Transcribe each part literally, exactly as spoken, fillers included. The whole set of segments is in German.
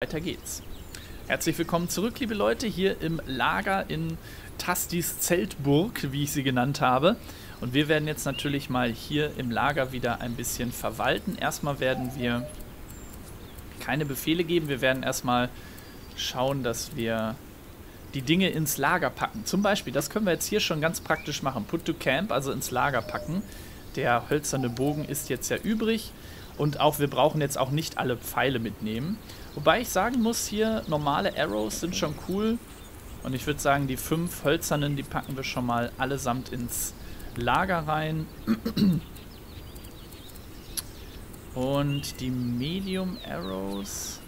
weiter geht's. Herzlich willkommen zurück, liebe Leute, hier im Lager in Tastis Zeltburg, wie ich sie genannt habe. Und wir werden jetzt natürlich mal hier im Lager wieder ein bisschen verwalten. Erstmal werden wir keine Befehle geben. Wir werden erstmal schauen, dass wir die Dinge ins Lager packen. Zum Beispiel, das können wir jetzt hier schon ganz praktisch machen. Put to Camp, also ins Lager packen. Der hölzerne Bogen ist jetzt ja übrig. Und auch wir brauchen jetzt auch nicht alle Pfeile mitnehmen. Wobei ich sagen muss, hier normale Arrows sind schon cool. Und ich würde sagen, die fünf hölzernen, die packen wir schon mal allesamt ins Lager rein. Und die Medium Arrows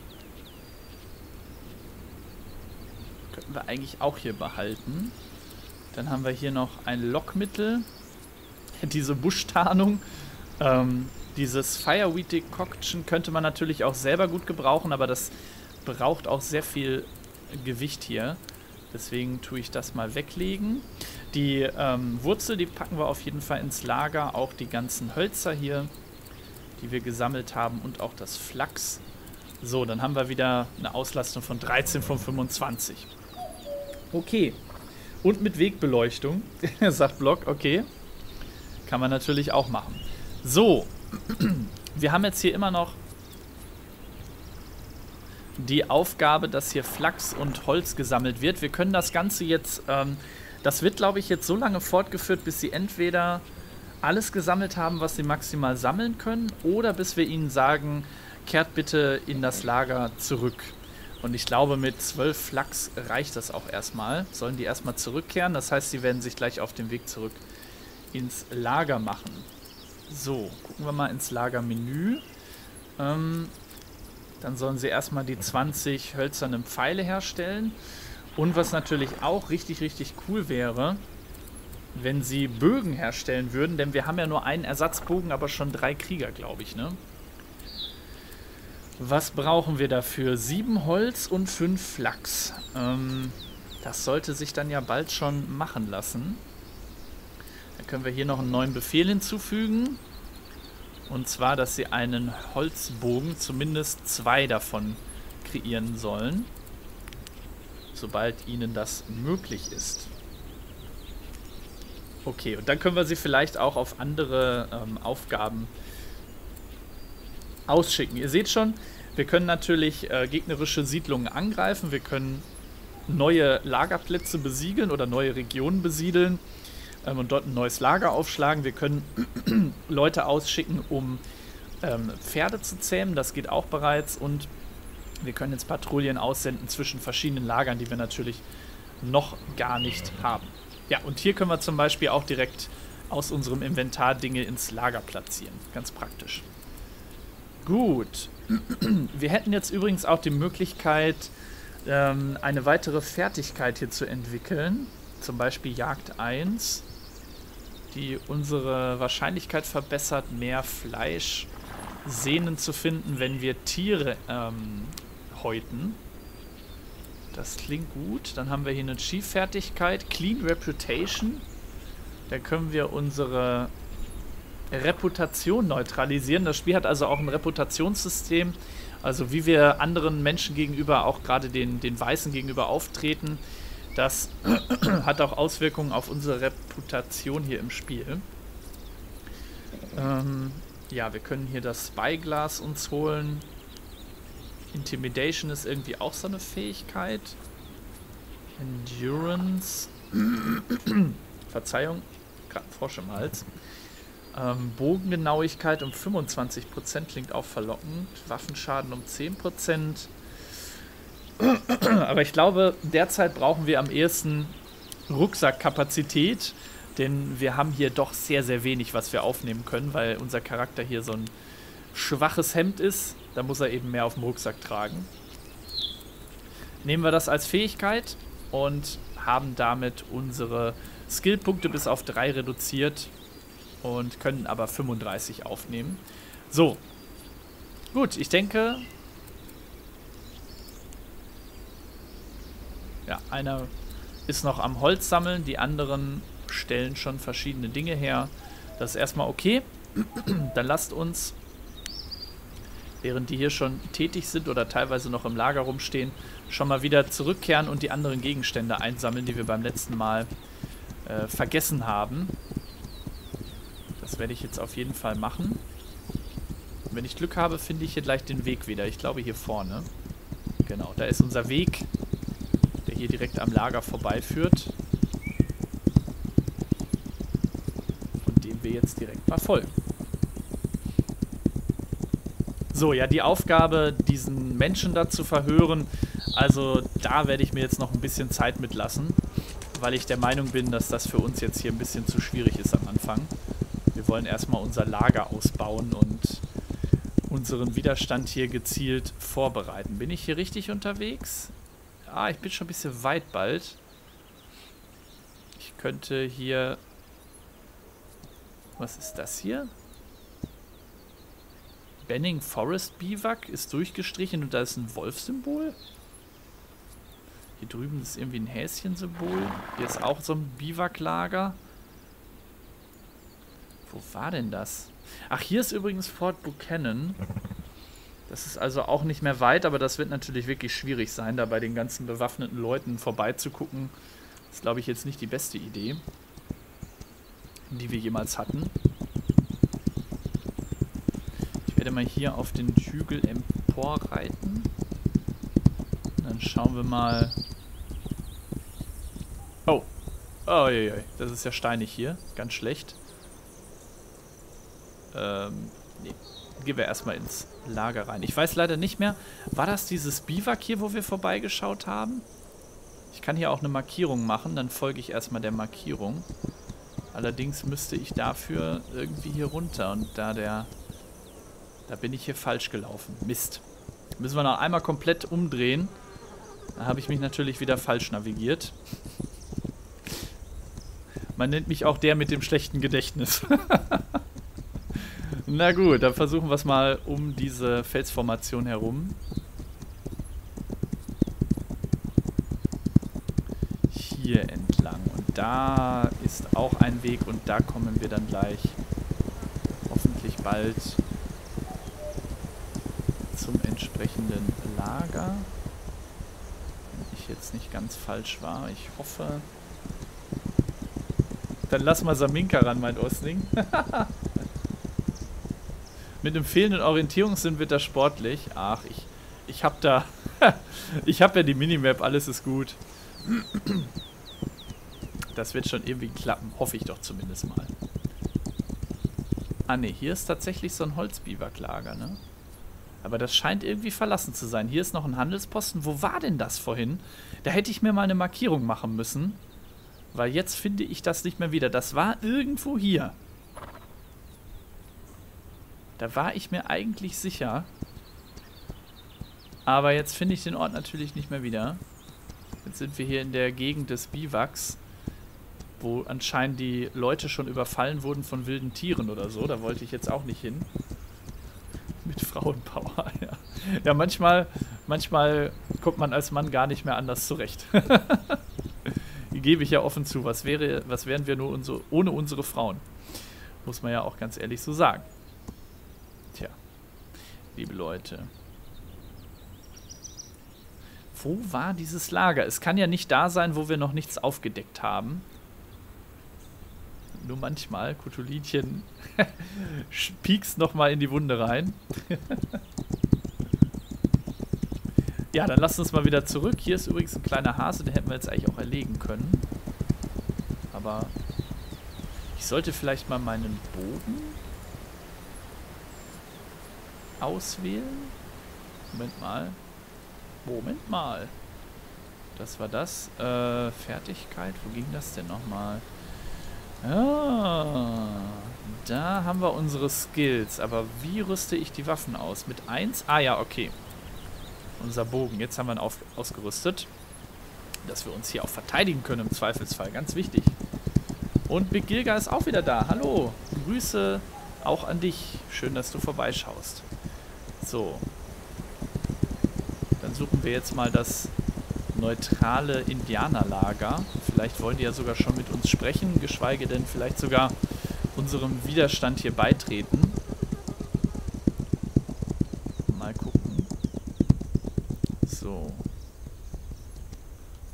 könnten wir eigentlich auch hier behalten. Dann haben wir hier noch ein Lockmittel. Diese Buschtarnung. Ähm, dieses Fireweed Decoction könnte man natürlich auch selber gut gebrauchen, aber das braucht auch sehr viel Gewicht hier. Deswegen tue ich das mal weglegen. Die ähm, Wurzel, die packen wir auf jeden Fall ins Lager. Auch die ganzen Hölzer hier, die wir gesammelt haben, und auch das Flachs. So, dann haben wir wieder eine Auslastung von dreizehn von fünfundzwanzig. Okay. Und mit Wegbeleuchtung, sagt Block, okay. Kann man natürlich auch machen. So, wir haben jetzt hier immer noch die Aufgabe, dass hier Flachs und Holz gesammelt wird. Wir können das Ganze jetzt, ähm, das wird, glaube ich, jetzt so lange fortgeführt, bis sie entweder alles gesammelt haben, was sie maximal sammeln können, oder bis wir ihnen sagen, kehrt bitte in das Lager zurück. Und ich glaube, mit zwölf Flachs reicht das auch erstmal. Sollen die erstmal zurückkehren, das heißt, sie werden sich gleich auf den Weg zurück ins Lager machen. So, gucken wir mal ins Lagermenü. Ähm, dann sollen sie erstmal die zwanzig hölzernen Pfeile herstellen. Und was natürlich auch richtig, richtig cool wäre, wenn sie Bögen herstellen würden, denn wir haben ja nur einen Ersatzbogen, aber schon drei Krieger, glaube ich, ne? Was brauchen wir dafür? Sieben Holz und fünf Flachs. Ähm, das sollte sich dann ja bald schon machen lassen. Dann können wir hier noch einen neuen Befehl hinzufügen. Und zwar, dass sie einen Holzbogen, zumindest zwei davon, kreieren sollen. Sobald ihnen das möglich ist. Okay, und dann können wir sie vielleicht auch auf andere ähm, Aufgaben ausschicken. Ihr seht schon, wir können natürlich äh, gegnerische Siedlungen angreifen. Wir können neue Lagerplätze besiegeln oder neue Regionen besiedeln. Und dort ein neues Lager aufschlagen. Wir können Leute ausschicken, um ähm, Pferde zu zähmen. Das geht auch bereits. Und wir können jetzt Patrouillen aussenden zwischen verschiedenen Lagern, die wir natürlich noch gar nicht haben. Ja, und hier können wir zum Beispiel auch direkt aus unserem Inventar Dinge ins Lager platzieren. Ganz praktisch. Gut. Wir hätten jetzt übrigens auch die Möglichkeit, ähm, eine weitere Fertigkeit hier zu entwickeln. Zum Beispiel Jagd eins, die unsere Wahrscheinlichkeit verbessert, mehr Fleischsehnen zu finden, wenn wir Tiere ähm, häuten. Das klingt gut. Dann haben wir hier eine Chief-Fertigkeit, Clean Reputation. Da können wir unsere Reputation neutralisieren. Das Spiel hat also auch ein Reputationssystem, also wie wir anderen Menschen gegenüber, auch gerade den, den Weißen gegenüber auftreten. Das hat auch Auswirkungen auf unsere Reputation hier im Spiel. Ähm, ja, wir können hier das Spyglass uns holen. Intimidation ist irgendwie auch so eine Fähigkeit. Endurance. Verzeihung, gerade ein Frosch im Hals. Ähm, Bogengenauigkeit um fünfundzwanzig Prozent klingt auch verlockend. Waffenschaden um zehn Prozent. Aber ich glaube, derzeit brauchen wir am ehesten Rucksackkapazität, denn wir haben hier doch sehr, sehr wenig, was wir aufnehmen können, weil unser Charakter hier so ein schwaches Hemd ist. Da muss er eben mehr auf dem Rucksack tragen. Nehmen wir das als Fähigkeit und haben damit unsere Skillpunkte bis auf drei reduziert und können aber fünfunddreißig aufnehmen. So, gut, ich denke... Ja, einer ist noch am Holz sammeln, die anderen stellen schon verschiedene Dinge her. Das ist erstmal okay. Dann lasst uns während die hier schon tätig sind oder teilweise noch im Lager rumstehen, schon mal wieder zurückkehren und die anderen Gegenstände einsammeln, die wir beim letzten Mal äh, vergessen haben. Das werde ich jetzt auf jeden Fall machen. Und wenn ich Glück habe, finde ich hier gleich den Weg wieder. Ich glaube hier vorne. Genau, da ist unser Weg, der hier direkt am Lager vorbeiführt. Von dem wir jetzt direkt mal folgen. So, ja, die Aufgabe, diesen Menschen da zu verhören, also da werde ich mir jetzt noch ein bisschen Zeit mitlassen, weil ich der Meinung bin, dass das für uns jetzt hier ein bisschen zu schwierig ist am Anfang. Wir wollen erstmal unser Lager ausbauen und unseren Widerstand hier gezielt vorbereiten. Bin ich hier richtig unterwegs? Ah, ich bin schon ein bisschen weit bald. Ich könnte hier... Was ist das hier? Benning Forest Biwak ist durchgestrichen und da ist ein Wolfsymbol. Hier drüben ist irgendwie ein Häschensymbol. Hier ist auch so ein Biwaklager. Wo war denn das? Ach, hier ist übrigens Fort Buchanan. Das ist also auch nicht mehr weit, aber das wird natürlich wirklich schwierig sein, da bei den ganzen bewaffneten Leuten vorbeizugucken. Das ist, glaube ich, jetzt nicht die beste Idee, die wir jemals hatten. Ich werde mal hier auf den Hügel emporreiten. Dann schauen wir mal. Oh. Oh, je, je. Das ist ja steinig hier. Ganz schlecht. Ähm, nee. Gehen wir erstmal ins Lager rein. Ich weiß leider nicht mehr. War das dieses Biwak hier, wo wir vorbeigeschaut haben? Ich kann hier auch eine Markierung machen. Dann folge ich erstmal der Markierung. Allerdings müsste ich dafür irgendwie hier runter. Und da der... Da bin ich hier falsch gelaufen. Mist. Müssen wir noch einmal komplett umdrehen. Da habe ich mich natürlich wieder falsch navigiert. Man nennt mich auch der mit dem schlechten Gedächtnis. Na gut, dann versuchen wir es mal um diese Felsformation herum. Hier entlang. Und da ist auch ein Weg und da kommen wir dann gleich hoffentlich bald zum entsprechenden Lager. Wenn ich jetzt nicht ganz falsch war. Ich hoffe... Dann lass mal Saminka ran, meint Osling. Mit einem fehlenden Orientierungssinn wird das sportlich. Ach, ich, ich hab da... ich hab ja die Minimap, alles ist gut. Das wird schon irgendwie klappen. Hoffe ich doch zumindest mal. Ah ne, hier ist tatsächlich so ein Holzbiwaklager, ne? Aber das scheint irgendwie verlassen zu sein. Hier ist noch ein Handelsposten. Wo war denn das vorhin? Da hätte ich mir mal eine Markierung machen müssen. Weil jetzt finde ich das nicht mehr wieder. Das war irgendwo hier. Da war ich mir eigentlich sicher. Aber jetzt finde ich den Ort natürlich nicht mehr wieder. Jetzt sind wir hier in der Gegend des Biwaks, wo anscheinend die Leute schon überfallen wurden von wilden Tieren oder so. Da wollte ich jetzt auch nicht hin. Mit Frauenpower, ja. Ja, manchmal, manchmal kommt man als Mann gar nicht mehr anders zurecht. Gebe ich ja offen zu. Was wäre, was wären wir nur unsere, ohne unsere Frauen? Muss man ja auch ganz ehrlich so sagen. Tja, liebe Leute. Wo war dieses Lager? Es kann ja nicht da sein, wo wir noch nichts aufgedeckt haben. Nur manchmal, Kutulinchen piekst nochmal in die Wunde rein. Ja, dann lasst uns mal wieder zurück. Hier ist übrigens ein kleiner Hase, den hätten wir jetzt eigentlich auch erlegen können. Aber ich sollte vielleicht mal meinen Bogen auswählen. Moment mal. Moment mal. Das war das. Äh, Fertigkeit. Wo ging das denn nochmal? Ah, da haben wir unsere Skills. Aber wie rüste ich die Waffen aus? Mit eins? Ah ja, okay. Unser Bogen. Jetzt haben wir ihn auf, ausgerüstet. Dass wir uns hier auch verteidigen können im Zweifelsfall. Ganz wichtig. Und Big Gilga ist auch wieder da. Hallo. Grüße auch an dich. Schön, dass du vorbeischaust. So. Dann suchen wir jetzt mal das neutrale Indianerlager. Vielleicht wollen die ja sogar schon mit uns sprechen. Geschweige denn vielleicht sogar unserem Widerstand hier beitreten.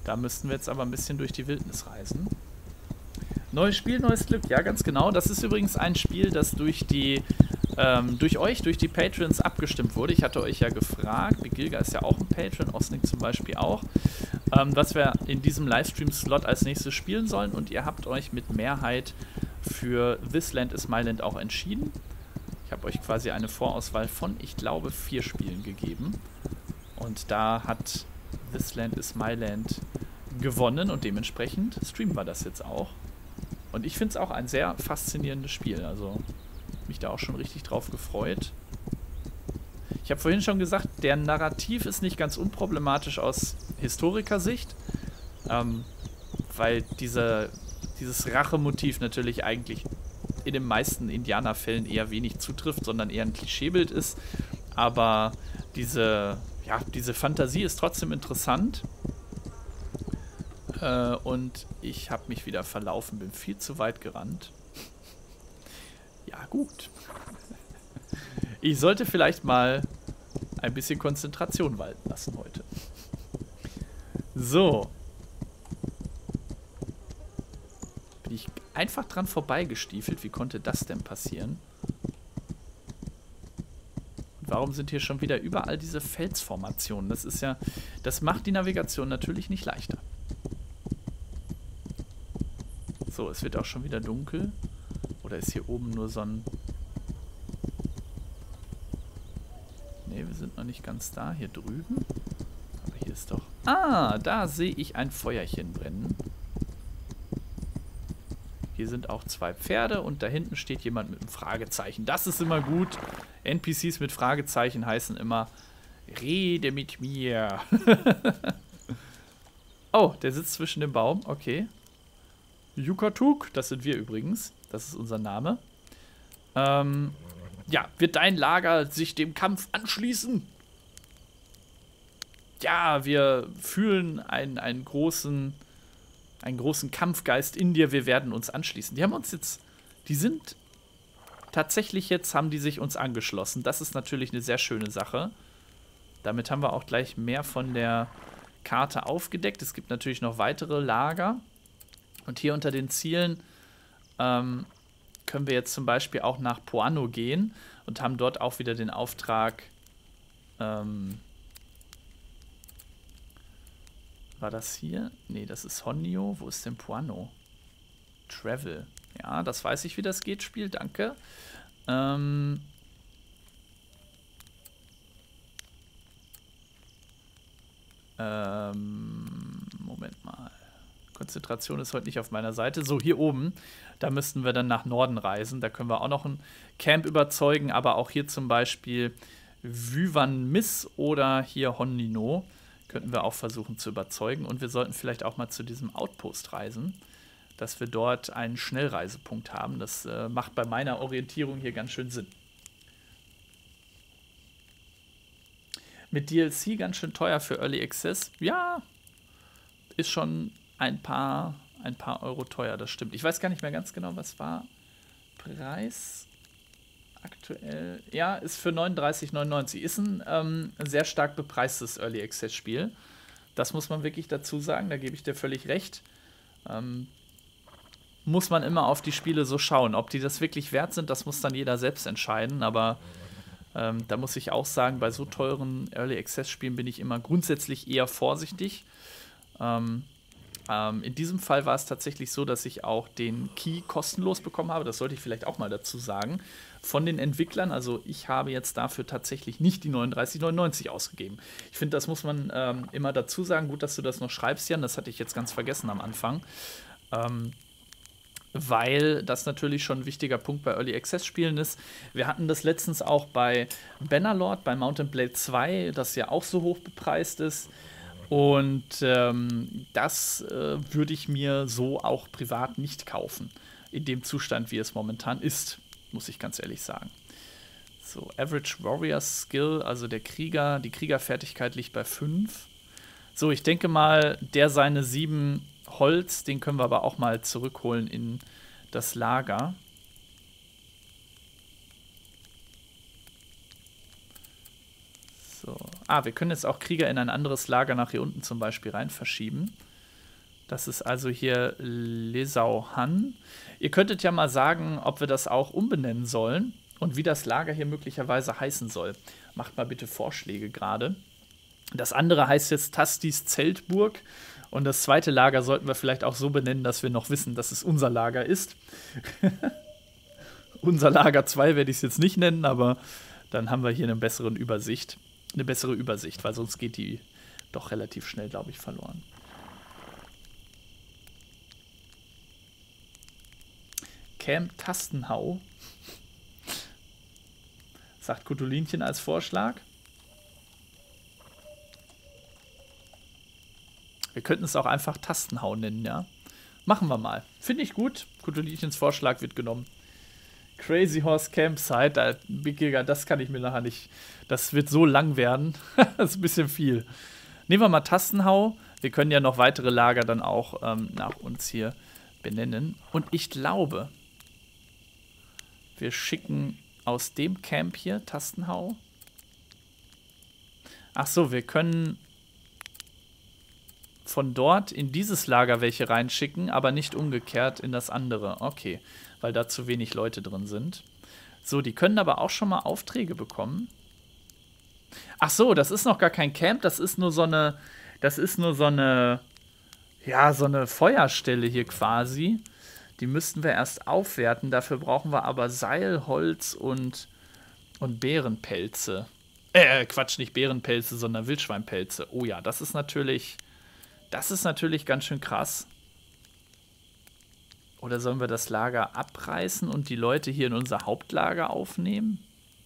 Da müssten wir jetzt aber ein bisschen durch die Wildnis reisen. Neues Spiel, neues Glück. Ja, ganz genau. Das ist übrigens ein Spiel, das durch die ähm, durch euch, durch die Patrons abgestimmt wurde. Ich hatte euch ja gefragt, Begilga ist ja auch ein Patron, Osnik zum Beispiel auch, ähm, was wir in diesem Livestream-Slot als nächstes spielen sollen. Und ihr habt euch mit Mehrheit für This Land is My Land auch entschieden. Ich habe euch quasi eine Vorauswahl von, ich glaube, vier Spielen gegeben. Und da hat This Land is My Land gewonnen und dementsprechend streamen wir das jetzt auch. Und ich finde es auch ein sehr faszinierendes Spiel. Also mich da auch schon richtig drauf gefreut. Ich habe vorhin schon gesagt, der Narrativ ist nicht ganz unproblematisch aus Historikersicht, ähm, weil diese, dieses Rachemotiv natürlich eigentlich in den meisten Indianerfällen eher wenig zutrifft, sondern eher ein Klischeebild ist. Aber diese, ja, diese Fantasie ist trotzdem interessant. Äh, und ich habe mich wieder verlaufen, bin viel zu weit gerannt. Ja, gut. Ich sollte vielleicht mal ein bisschen Konzentration walten lassen heute. So. Bin ich einfach dran vorbeigestiefelt. Wie konnte das denn passieren? Und warum sind hier schon wieder überall diese Felsformationen? Das ist ja, das macht die Navigation natürlich nicht leichter. So, es wird auch schon wieder dunkel. Oder ist hier oben nur so ein... Ne, wir sind noch nicht ganz da. Hier drüben. Aber hier ist doch... Ah, da sehe ich ein Feuerchen brennen. Hier sind auch zwei Pferde und da hinten steht jemand mit einem Fragezeichen. Das ist immer gut. N P Cs mit Fragezeichen heißen immer: Rede mit mir. Oh, der sitzt zwischen dem Baum. Okay. Yukatuk, das sind wir übrigens. Das ist unser Name. Ähm, ja, wird dein Lager sich dem Kampf anschließen? Ja, wir fühlen einen, einen, großen, einen großen Kampfgeist in dir. Wir werden uns anschließen. Die haben uns jetzt, die sind tatsächlich jetzt, haben die sich uns angeschlossen. Das ist natürlich eine sehr schöne Sache. Damit haben wir auch gleich mehr von der Karte aufgedeckt. Es gibt natürlich noch weitere Lager. Und hier unter den Zielen ähm, können wir jetzt zum Beispiel auch nach Poano gehen und haben dort auch wieder den Auftrag, ähm, war das hier? Nee, das ist Honio. Wo ist denn Poano? Travel. Ja, das weiß ich, wie das geht, Spiel, danke. Ähm, ähm, Moment mal. Konzentration ist heute nicht auf meiner Seite. So, hier oben, da müssten wir dann nach Norden reisen. Da können wir auch noch ein Camp überzeugen, aber auch hier zum Beispiel Vyvan Miss oder hier Honnino könnten wir auch versuchen zu überzeugen. Und wir sollten vielleicht auch mal zu diesem Outpost reisen, dass wir dort einen Schnellreisepunkt haben. Das äh, macht bei meiner Orientierung hier ganz schön Sinn. Mit D L C ganz schön teuer für Early Access. Ja, ist schon ein paar, ein paar Euro teuer, das stimmt. Ich weiß gar nicht mehr ganz genau, was war Preis aktuell. Ja, ist für neununddreißig neunundneunzig. Ist ein ähm, sehr stark bepreistes Early Access Spiel. Das muss man wirklich dazu sagen, da gebe ich dir völlig recht. Ähm, muss man immer auf die Spiele so schauen. Ob die das wirklich wert sind, das muss dann jeder selbst entscheiden. Aber ähm, da muss ich auch sagen, bei so teuren Early Access Spielen bin ich immer grundsätzlich eher vorsichtig. Ähm, Ähm, in diesem Fall war es tatsächlich so, dass ich auch den Key kostenlos bekommen habe. Das sollte ich vielleicht auch mal dazu sagen. Von den Entwicklern. Also ich habe jetzt dafür tatsächlich nicht die neununddreißig neunundneunzig ausgegeben. Ich finde, das muss man ähm, immer dazu sagen. Gut, dass du das noch schreibst, Jan. Das hatte ich jetzt ganz vergessen am Anfang. Ähm, weil das natürlich schon ein wichtiger Punkt bei Early Access Spielen ist. Wir hatten das letztens auch bei Bannerlord, bei Mount and Blade zwei, das ja auch so hoch bepreist ist. Und ähm, das äh, würde ich mir so auch privat nicht kaufen. In dem Zustand, wie es momentan ist, muss ich ganz ehrlich sagen. So, Average Warrior Skill, also der Krieger, die Kriegerfertigkeit liegt bei fünf. So, ich denke mal, der seine sieben Holz, den können wir aber auch mal zurückholen in das Lager. So. Ah, wir können jetzt auch Krieger in ein anderes Lager nach hier unten zum Beispiel rein verschieben. Das ist also hier Lesau-Han. Ihr könntet ja mal sagen, ob wir das auch umbenennen sollen und wie das Lager hier möglicherweise heißen soll. Macht mal bitte Vorschläge gerade. Das andere heißt jetzt Tastis Zeltburg. Und das zweite Lager sollten wir vielleicht auch so benennen, dass wir noch wissen, dass es unser Lager ist. Unser Lager zwei werde ich es jetzt nicht nennen, aber dann haben wir hier eine bessere Übersicht. Eine bessere Übersicht, weil sonst geht die doch relativ schnell, glaube ich, verloren. Camp Tastenhau. Sagt Kutulinchen als Vorschlag. Wir könnten es auch einfach Tastenhau nennen, ja. Machen wir mal. Finde ich gut. Kutulinchens Vorschlag wird genommen. Crazy Horse Campsite. Da, Big Giga, das kann ich mir nachher nicht. Das wird so lang werden. Das ist ein bisschen viel. Nehmen wir mal Tastenhau. Wir können ja noch weitere Lager dann auch ähm, nach uns hier benennen. Und ich glaube, wir schicken aus dem Camp hier, Tastenhau. Ach so, wir können von dort in dieses Lager welche reinschicken, aber nicht umgekehrt in das andere. Okay, weil da zu wenig Leute drin sind. So, die können aber auch schon mal Aufträge bekommen. Ach so, das ist noch gar kein Camp, das ist nur so eine, das ist nur so eine, ja, so eine Feuerstelle hier quasi. Die müssten wir erst aufwerten, dafür brauchen wir aber Seil, Holz und, und Bärenpelze. Äh, Quatsch, nicht Bärenpelze, sondern Wildschweinpelze. Oh ja, das ist natürlich... Das ist natürlich ganz schön krass. Oder sollen wir das Lager abreißen und die Leute hier in unser Hauptlager aufnehmen?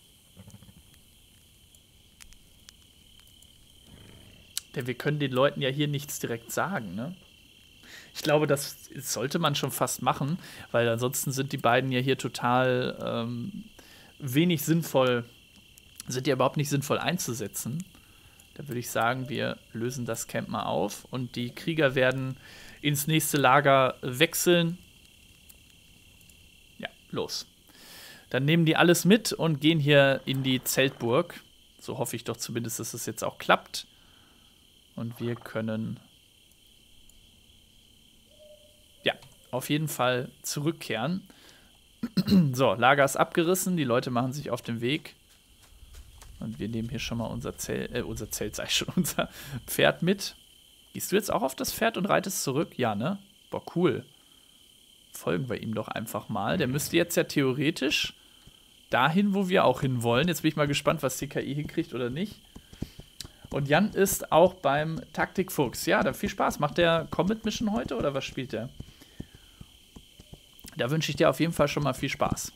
Denn wir können den Leuten ja hier nichts direkt sagen, ne? Ich glaube, das sollte man schon fast machen, weil ansonsten sind die beiden ja hier total ähm, wenig sinnvoll, sind ja überhaupt nicht sinnvoll einzusetzen. Da würde ich sagen, wir lösen das Camp mal auf und die Krieger werden ins nächste Lager wechseln. Ja, los. Dann nehmen die alles mit und gehen hier in die Zeltburg. So hoffe ich doch zumindest, dass es jetzt auch klappt. Und wir können, ja, auf jeden Fall zurückkehren. So, Lager ist abgerissen, die Leute machen sich auf den Weg. Und wir nehmen hier schon mal unser Zelt, äh, unser Zelt, sag ich schon, unser Pferd mit. Gehst du jetzt auch auf das Pferd und reitest zurück? Ja, ne? Boah, cool. Folgen wir ihm doch einfach mal. Der müsste jetzt ja theoretisch dahin, wo wir auch hinwollen. Jetzt bin ich mal gespannt, was die K I hinkriegt oder nicht. Und Jan ist auch beim Taktikfuchs. Ja, dann viel Spaß. Macht der Combat Mission heute oder was spielt der? Da wünsche ich dir auf jeden Fall schon mal viel Spaß.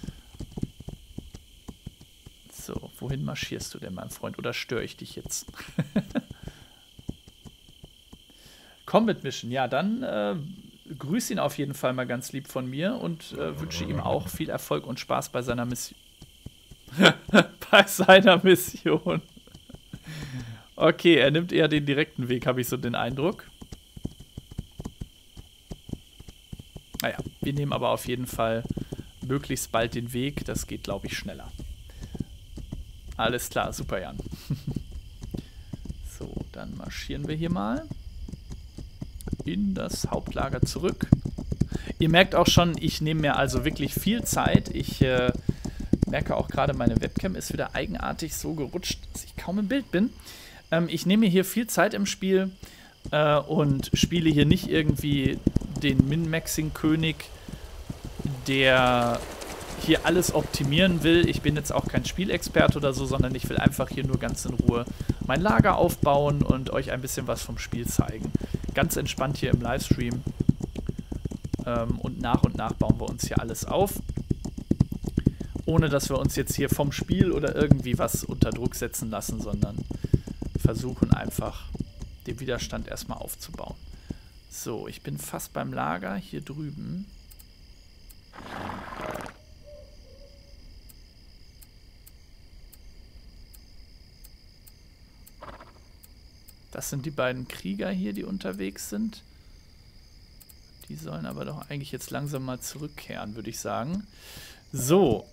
So, wohin marschierst du denn, mein Freund? Oder störe ich dich jetzt? Combat Mission, ja, dann äh, grüß ihn auf jeden Fall mal ganz lieb von mir und äh, wünsche ihm auch viel Erfolg und Spaß bei seiner Mission. bei seiner Mission. Okay, er nimmt eher den direkten Weg, habe ich so den Eindruck. Naja, wir nehmen aber auf jeden Fall möglichst bald den Weg. Das geht, glaube ich, schneller. Alles klar, super, Jan. So, dann marschieren wir hier mal in das Hauptlager zurück. Ihr merkt auch schon, ich nehme mir also wirklich viel Zeit. Ich äh, merke auch gerade, meine Webcam ist wieder eigenartig so gerutscht, dass ich kaum im Bild bin. Ähm, ich nehme mir hier viel Zeit im Spiel äh, und spiele hier nicht irgendwie den Min-Maxing-König, der hier alles optimieren will. Ich bin jetzt auch kein Spielexperte oder so, sondern ich will einfach hier nur ganz in Ruhe mein Lager aufbauen und euch ein bisschen was vom Spiel zeigen. Ganz entspannt hier im Livestream. Ähm, und nach und nach bauen wir uns hier alles auf. Ohne dass wir uns jetzt hier vom Spiel oder irgendwie was unter Druck setzen lassen, sondern versuchen einfach den Widerstand erstmal aufzubauen. So, ich bin fast beim Lager hier drüben. Das sind die beiden Krieger hier, die unterwegs sind. Die sollen aber doch eigentlich jetzt langsam mal zurückkehren, würde ich sagen. So.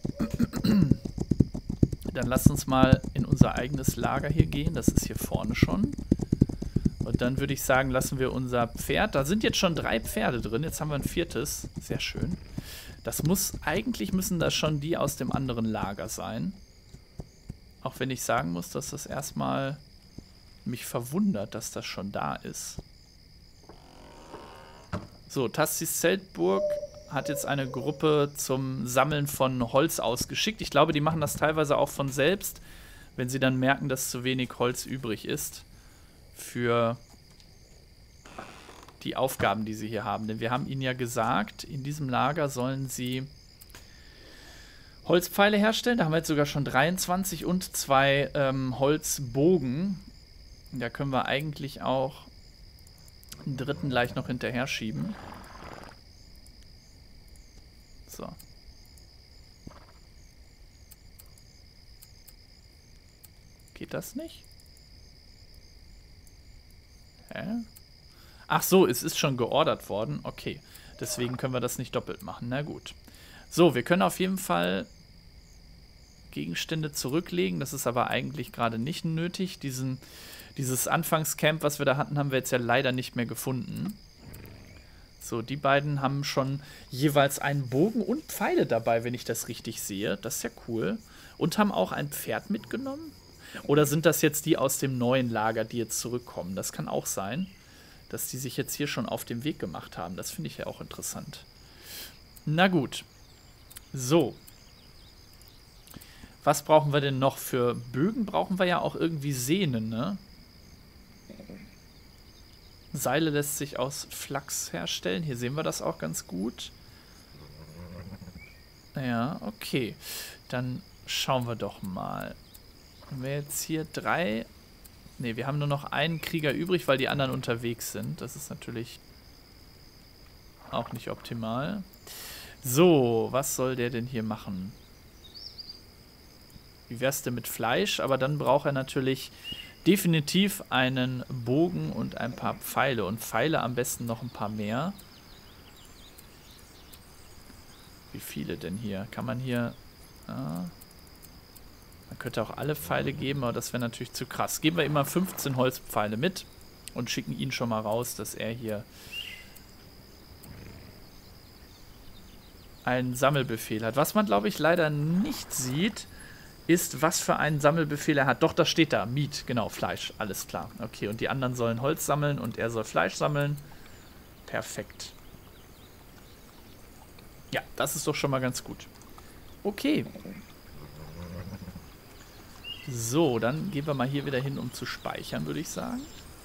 Dann lasst uns mal in unser eigenes Lager hier gehen. Das ist hier vorne schon. Und dann würde ich sagen, lassen wir unser Pferd. Da sind jetzt schon drei Pferde drin. Jetzt haben wir ein viertes. Sehr schön. Das muss, eigentlich müssen das schon die aus dem anderen Lager sein. Auch wenn ich sagen muss, dass das erstmal mich verwundert, dass das schon da ist. So, Tastis Zeltburg hat jetzt eine Gruppe zum Sammeln von Holz ausgeschickt. Ich glaube, die machen das teilweise auch von selbst, wenn sie dann merken, dass zu wenig Holz übrig ist für die Aufgaben, die sie hier haben. Denn wir haben ihnen ja gesagt, in diesem Lager sollen sie Holzpfeile herstellen. Da haben wir jetzt sogar schon dreiundzwanzig und zwei ähm, Holzbogen. Da können wir eigentlich auch einen dritten gleich noch hinterher schieben. So. Geht das nicht? Hä? Ach so, es ist schon geordert worden. Okay, deswegen können wir das nicht doppelt machen. Na gut. So, wir können auf jeden Fall Gegenstände zurücklegen. Das ist aber eigentlich gerade nicht nötig. Diesen, dieses Anfangscamp, was wir da hatten, haben wir jetzt ja leider nicht mehr gefunden. So, die beiden haben schon jeweils einen Bogen und Pfeile dabei, wenn ich das richtig sehe. Das ist ja cool. Und haben auch ein Pferd mitgenommen. Oder sind das jetzt die aus dem neuen Lager, die jetzt zurückkommen? Das kann auch sein, dass die sich jetzt hier schon auf den Weg gemacht haben. Das finde ich ja auch interessant. Na gut. So. Was brauchen wir denn noch für Bögen? Brauchen wir ja auch irgendwie Sehnen, ne? Seile lässt sich aus Flachs herstellen. Hier sehen wir das auch ganz gut. Ja, okay. Dann schauen wir doch mal. Haben wir jetzt hier drei... Ne, wir haben nur noch einen Krieger übrig, weil die anderen unterwegs sind. Das ist natürlich auch nicht optimal. So, was soll der denn hier machen? Wie wär's denn mit Fleisch? Aber dann braucht er natürlich definitiv einen Bogen und ein paar Pfeile. Und Pfeile am besten noch ein paar mehr. Wie viele denn hier? Kann man hier... Ah, man könnte auch alle Pfeile geben, aber das wäre natürlich zu krass. Geben wir immer fünfzehn Holzpfeile mit und schicken ihn schon mal raus, dass er hier einen Sammelbefehl hat. Was man, glaube ich, leider nicht sieht, ist, was für einen Sammelbefehl er hat. Doch, das steht da. Meat, genau, Fleisch. Alles klar. Okay, und die anderen sollen Holz sammeln und er soll Fleisch sammeln. Perfekt. Ja, das ist doch schon mal ganz gut. Okay. So, dann gehen wir mal hier wieder hin, um zu speichern, würde ich sagen.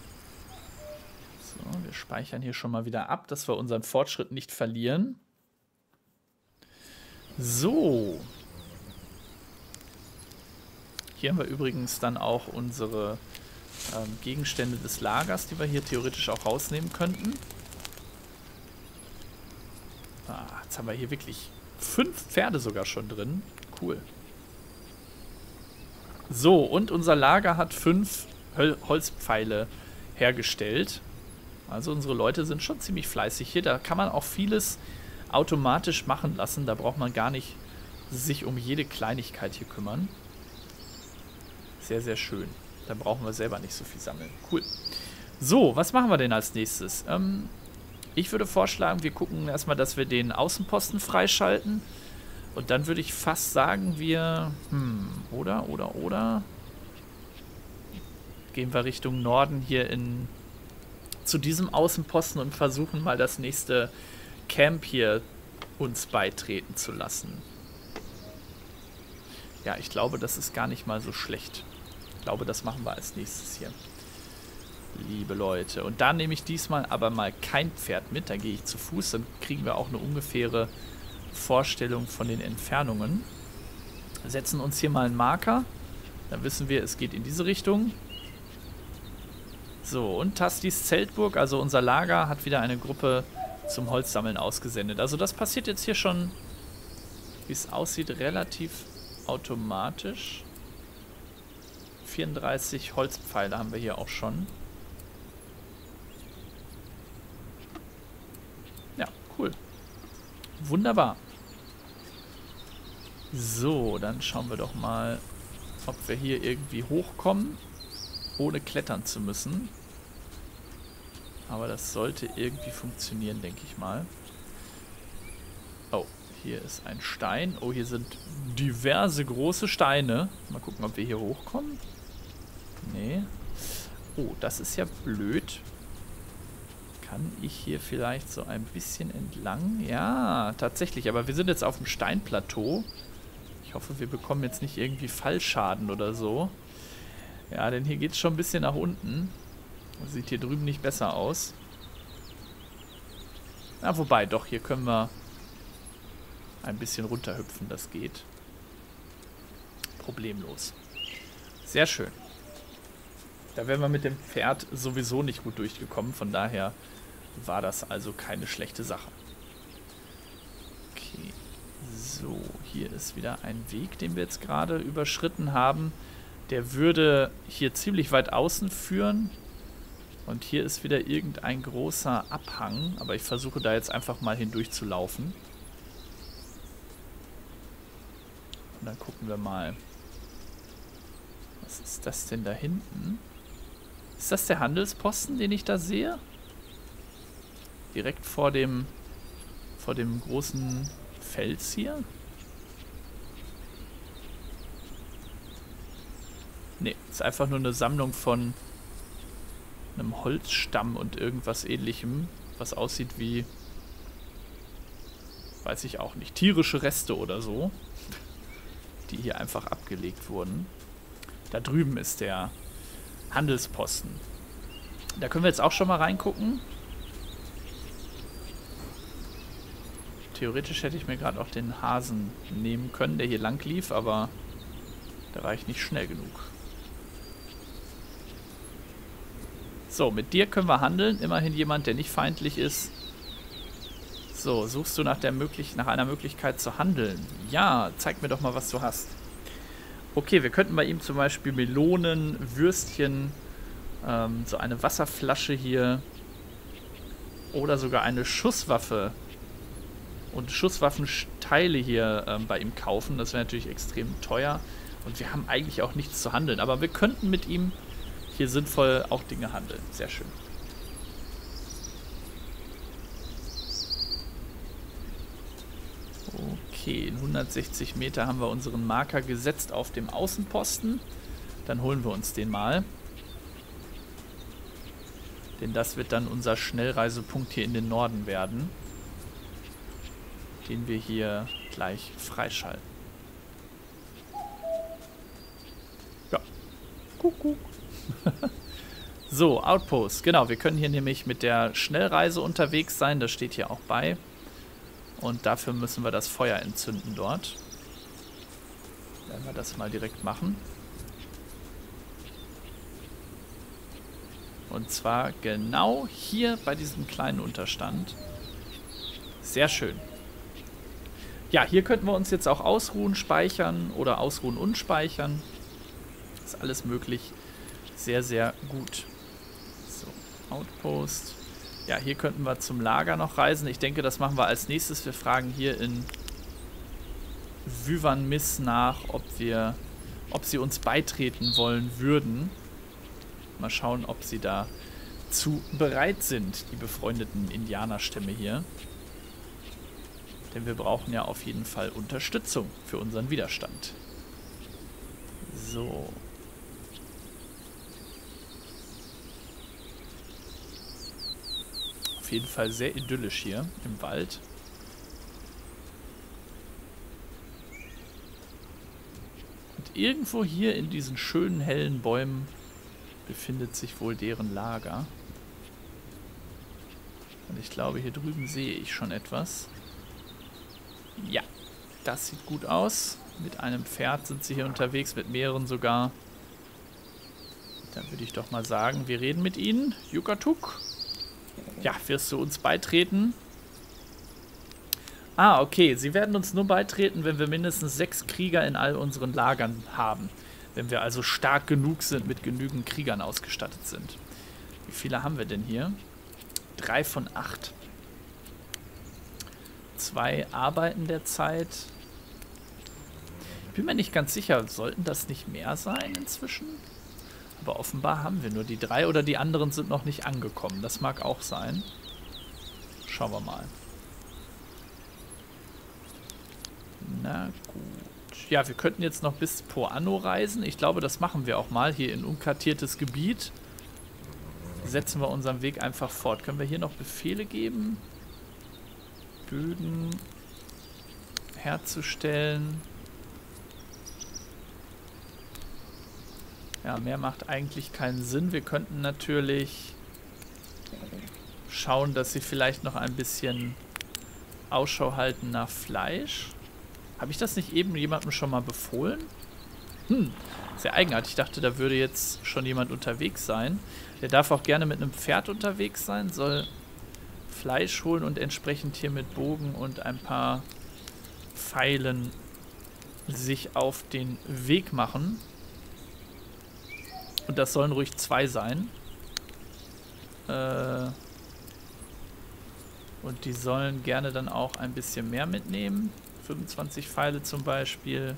So, wir speichern hier schon mal wieder ab, dass wir unseren Fortschritt nicht verlieren. So. Hier haben wir übrigens dann auch unsere ähm, Gegenstände des Lagers, die wir hier theoretisch auch rausnehmen könnten. Ah, jetzt haben wir hier wirklich fünf Pferde sogar schon drin. Cool. So, und unser Lager hat fünf Hol- Holzpfeile hergestellt. Also unsere Leute sind schon ziemlich fleißig hier. Da kann man auch vieles automatisch machen lassen. Da braucht man gar nicht sich um jede Kleinigkeit hier kümmern. Sehr, sehr schön. Da brauchen wir selber nicht so viel sammeln. Cool. So, was machen wir denn als nächstes? Ähm, ich würde vorschlagen, wir gucken erstmal, dass wir den Außenposten freischalten. Und dann würde ich fast sagen, wir... Hm, oder, oder, oder... Gehen wir Richtung Norden hier in... zu diesem Außenposten und versuchen mal das nächste Camp hier uns beitreten zu lassen. Ja, ich glaube, das ist gar nicht mal so schlecht. Ich glaube, das machen wir als nächstes hier. Liebe Leute. Und da nehme ich diesmal aber mal kein Pferd mit. Da gehe ich zu Fuß. Dann kriegen wir auch eine ungefähre Vorstellung von den Entfernungen. Setzen uns hier mal einen Marker. Dann wissen wir, es geht in diese Richtung. So, und Tastis Zeltburg, also unser Lager, hat wieder eine Gruppe zum Holzsammeln ausgesendet. Also das passiert jetzt hier schon, wie es aussieht, relativ automatisch. vierunddreißig Holzpfeile haben wir hier auch schon. Ja, cool. Wunderbar. So, dann schauen wir doch mal, ob wir hier irgendwie hochkommen, ohne klettern zu müssen. Aber das sollte irgendwie funktionieren, denke ich mal. Oh, hier ist ein Stein. Oh, hier sind diverse große Steine. Mal gucken, ob wir hier hochkommen. Nee. Oh, das ist ja blöd. Kann ich hier vielleicht so ein bisschen entlang? Ja, tatsächlich. Aber wir sind jetzt auf dem Steinplateau. Ich hoffe, wir bekommen jetzt nicht irgendwie Fallschaden oder so. Ja, denn hier geht es schon ein bisschen nach unten. Das sieht hier drüben nicht besser aus. Na, wobei, doch, hier können wir ein bisschen runterhüpfen. Das geht. Problemlos. Sehr schön. Da wären wir mit dem Pferd sowieso nicht gut durchgekommen. Von daher war das also keine schlechte Sache. Okay. So, hier ist wieder ein Weg, den wir jetzt gerade überschritten haben. Der würde hier ziemlich weit außen führen. Und hier ist wieder irgendein großer Abhang. Aber ich versuche da jetzt einfach mal hindurch zu laufen. Und dann gucken wir mal. Was ist das denn da hinten? Ist das der Handelsposten, den ich da sehe? Direkt vor dem, vor dem großen Fels hier? Ne, ist einfach nur eine Sammlung von einem Holzstamm und irgendwas Ähnlichem, was aussieht wie, weiß ich auch nicht, tierische Reste oder so, die hier einfach abgelegt wurden. Da drüben ist der Handelsposten. Da können wir jetzt auch schon mal reingucken. Theoretisch hätte ich mir gerade auch den Hasen nehmen können, der hier lang lief, aber da war ich nicht schnell genug. So, mit dir können wir handeln. Immerhin jemand, der nicht feindlich ist. So, suchst du nach, der möglich nach einer Möglichkeit zu handeln? Ja, zeig mir doch mal, was du hast. Okay, wir könnten bei ihm zum Beispiel Melonen, Würstchen, ähm, so eine Wasserflasche hier oder sogar eine Schusswaffe und Schusswaffenteile hier ähm, bei ihm kaufen. Das wäre natürlich extrem teuer und wir haben eigentlich auch nichts zu handeln. Aber wir könnten mit ihm hier sinnvoll auch Dinge handeln. Sehr schön. Okay, in hundertsechzig Meter haben wir unseren Marker gesetzt auf dem Außenposten. Dann holen wir uns den mal. Denn das wird dann unser Schnellreisepunkt hier in den Norden werden. Den wir hier gleich freischalten. Ja. Kuckuck. So, Outpost. Genau, wir können hier nämlich mit der Schnellreise unterwegs sein. Das steht hier auch bei. Und dafür müssen wir das Feuer entzünden dort. Werden wir das mal direkt machen. Und zwar genau hier bei diesem kleinen Unterstand. Sehr schön. Ja, hier könnten wir uns jetzt auch ausruhen, speichern oder ausruhen und speichern. Ist alles möglich. Sehr, sehr gut. So, Outpost. Ja, hier könnten wir zum Lager noch reisen. Ich denke, das machen wir als nächstes. Wir fragen hier in Wyvern-Miss nach, ob wir, ob sie uns beitreten wollen würden. Mal schauen, ob sie da zu bereit sind, die befreundeten Indianerstämme hier. Denn wir brauchen ja auf jeden Fall Unterstützung für unseren Widerstand. So. Auf jeden Fall sehr idyllisch hier im Wald. Und irgendwo hier in diesen schönen hellen Bäumen befindet sich wohl deren Lager. Und ich glaube, hier drüben sehe ich schon etwas. Ja, das sieht gut aus. Mit einem Pferd sind sie hier unterwegs, mit mehreren sogar. Dann würde ich doch mal sagen, wir reden mit ihnen. Yukatuk. Ja, wirst du uns beitreten? Ah, okay. Sie werden uns nur beitreten, wenn wir mindestens sechs Krieger in all unseren Lagern haben. Wenn wir also stark genug sind, mit genügend Kriegern ausgestattet sind. Wie viele haben wir denn hier? Drei von acht. Zwei arbeiten derzeit. Ich bin mir nicht ganz sicher, sollten das nicht mehr sein inzwischen? Aber offenbar haben wir nur die drei oder die anderen sind noch nicht angekommen. Das mag auch sein. Schauen wir mal. Na gut. Ja, wir könnten jetzt noch bis Po Anno reisen. Ich glaube, das machen wir auch mal hier in unkartiertes Gebiet. Setzen wir unseren Weg einfach fort. Können wir hier noch Befehle geben? Bögen herzustellen. Ja, mehr macht eigentlich keinen Sinn. Wir könnten natürlich schauen, dass sie vielleicht noch ein bisschen Ausschau halten nach Fleisch. Habe ich das nicht eben jemandem schon mal befohlen? Hm, sehr eigenartig. Ich dachte, da würde jetzt schon jemand unterwegs sein. Der darf auch gerne mit einem Pferd unterwegs sein, soll Fleisch holen und entsprechend hier mit Bogen und ein paar Pfeilen sich auf den Weg machen. Und das sollen ruhig zwei sein. Äh und die sollen gerne dann auch ein bisschen mehr mitnehmen. fünfundzwanzig Pfeile zum Beispiel.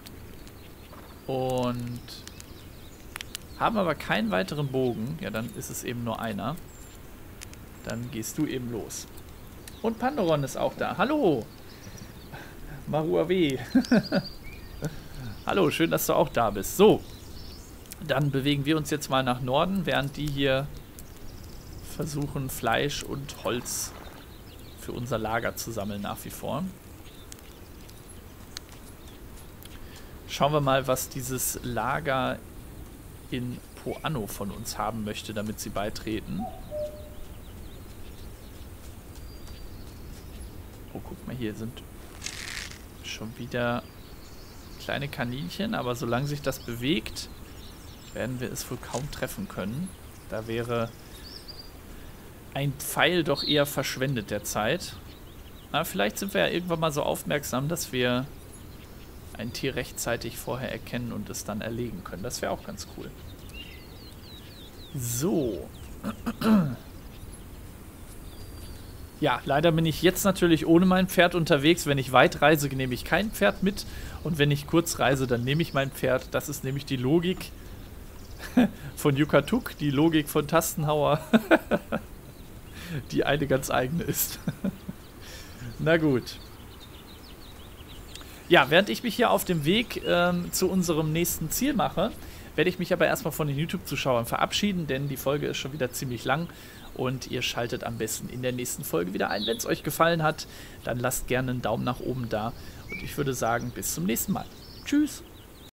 Und haben aber keinen weiteren Bogen. Ja, dann ist es eben nur einer. Dann gehst du eben los. Und Pandoron ist auch da. Hallo! Maruawe. Hallo, schön, dass du auch da bist. So, dann bewegen wir uns jetzt mal nach Norden, während die hier versuchen, Fleisch und Holz für unser Lager zu sammeln nach wie vor. Schauen wir mal, was dieses Lager in Po Anno von uns haben möchte, damit sie beitreten. Oh, guck mal, hier sind schon wieder kleine Kaninchen, aber solange sich das bewegt, werden wir es wohl kaum treffen können. Da wäre ein Pfeil doch eher verschwendet derzeit. Aber vielleicht sind wir ja irgendwann mal so aufmerksam, dass wir ein Tier rechtzeitig vorher erkennen und es dann erlegen können. Das wäre auch ganz cool. So. Ja, leider bin ich jetzt natürlich ohne mein Pferd unterwegs. Wenn ich weit reise, nehme ich kein Pferd mit. Und wenn ich kurz reise, dann nehme ich mein Pferd. Das ist nämlich die Logik von Yukatuk, die Logik von Tastenhauer, die eine ganz eigene ist. Na gut. Ja, während ich mich hier auf dem Weg ähm, zu unserem nächsten Ziel mache, werde ich mich aber erstmal von den YouTube-Zuschauern verabschieden, denn die Folge ist schon wieder ziemlich lang und ihr schaltet am besten in der nächsten Folge wieder ein. Wenn es euch gefallen hat, dann lasst gerne einen Daumen nach oben da und ich würde sagen, bis zum nächsten Mal. Tschüss!